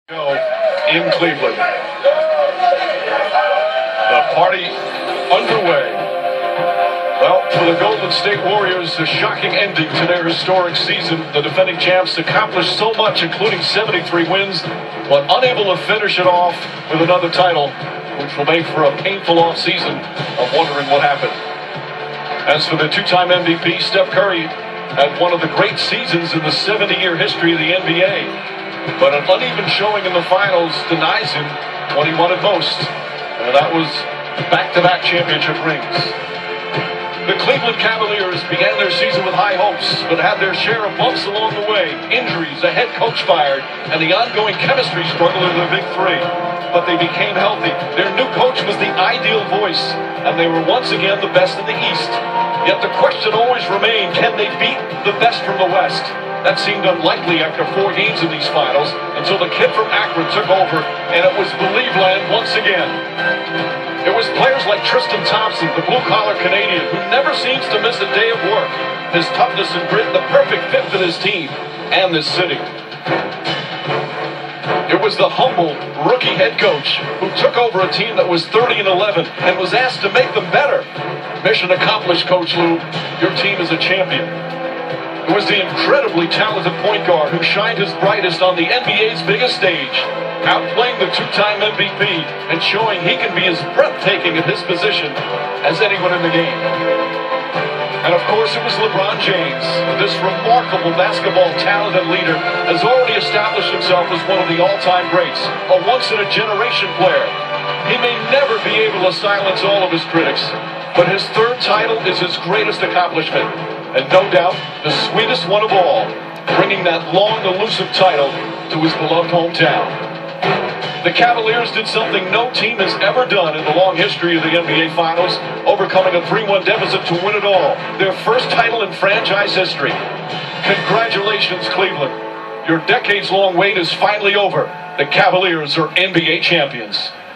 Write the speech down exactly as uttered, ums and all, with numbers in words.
Go in Cleveland. The party underway. Well, for the Golden State Warriors, a shocking ending to their historic season. The defending champs accomplished so much, including seventy-three wins, but unable to finish it off with another title, which will make for a painful offseason of wondering what happened. As for the two-time M V P, Steph Curry had one of the great seasons in the seventy-year history of the N B A. But an uneven showing in the finals denies him what he wanted most. And that was back-to-back championship rings. The Cleveland Cavaliers began their season with high hopes, but had their share of bumps along the way. Injuries, a head coach fired, and the ongoing chemistry struggle of the Big Three. But they became healthy. Their new coach was the ideal voice, and they were once again the best in the East. Yet the question always remained, can they beat the best from the West? That seemed unlikely after four games in these finals, until the kid from Akron took over, and it was Believe Land once again. It was players like Tristan Thompson, the blue-collar Canadian, who never seems to miss a day of work. His toughness and grit, the perfect fit for this team and this city. It was the humble rookie head coach who took over a team that was thirty and eleven and was asked to make them better. Mission accomplished, Coach Lou. Your team is a champion. It was the incredibly talented point guard who shined his brightest on the N B A's biggest stage, outplaying the two-time M V P and showing he can be as breathtaking at his position as anyone in the game. And of course it was LeBron James. This remarkable basketball talent and leader has already established himself as one of the all-time greats, a once-in-a-generation player. He may never be able to silence all of his critics, but his third title is his greatest accomplishment. And no doubt, the sweetest one of all, bringing that long, elusive title to his beloved hometown. The Cavaliers did something no team has ever done in the long history of the N B A Finals, overcoming a three one deficit to win it all. Their first title in franchise history. Congratulations, Cleveland. Your decades-long wait is finally over. The Cavaliers are N B A champions.